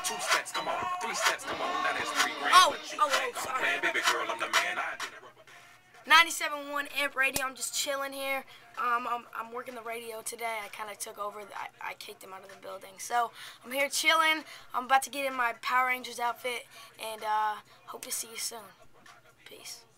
2 steps, come on. 3 steps, come on. That is 3 grand. Sorry. Man, baby girl, I'm the man. 97.1 Amp Radio. I'm just chilling here. I'm working the radio today. I kind of took over. I kicked him out of the building. So I'm here chilling. I'm about to get in my Power Rangers outfit, and hope to see you soon. Peace.